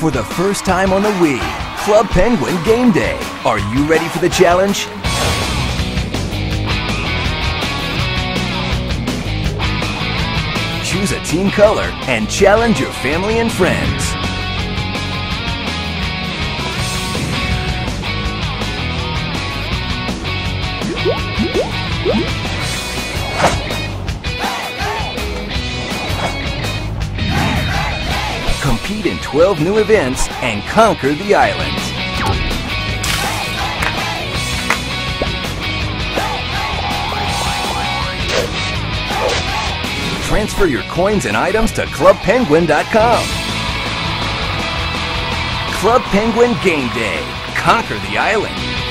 For the first time on the Wii, Club Penguin Game Day. Are you ready for the challenge? Choose a team color and challenge your family and friends. Compete in 12 new events and conquer the island. Transfer your coins and items to ClubPenguin.com. Club Penguin Game Day. Conquer the island.